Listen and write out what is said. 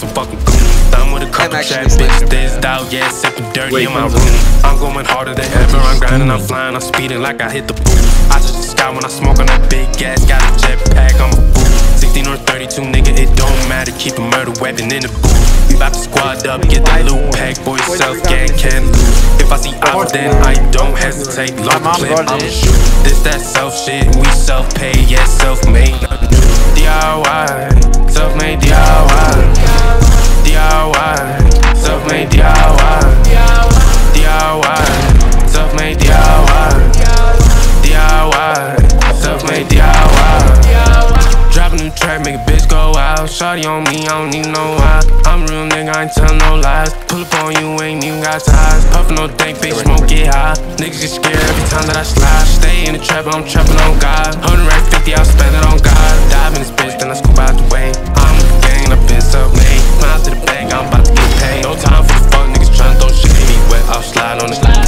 some fucking goon. I'm with a couple trap bitches, this out, yeah, sipping dirty in my room. I'm going harder than ever, I'm grinding, I'm flying, I'm speeding like I hit the booth. I touch the sky when I smoke on that big gas, got a jetpack, I'm a fool. 16 or 32, nigga, it don't matter, keep a murder weapon in the booth. We bout to squad up, get the loot pack, boy, self-gang, can't lose. If I see ops, then I don't hesitate, load the clip, I'ma shoot. This that self shit, we self-paid, yeah, self-made, nothing new. DIY, self-made DIY, DIY, self-made DIY, DIY, self-made DIY, DIY, self-made DIY. Drop a new track, make a bitch go out. Shawty on me, I don't need no why. I'm a real nigga, I ain't tellin' no lies. Pull up on you, ain't even got ties. Puffin' no dank, bitch, smoke get high. Niggas get scared every time that I slide. Stay in the trap, I'm trappin' on God. 150, I'll spend it on God. Dive in this bitch, then I scoop out the way. I'm a gang, I've been self-made. Smile to the bank, I'm about to get paid. No time for the fuck niggas tryna throw shit. Me wet, I'll slide on this.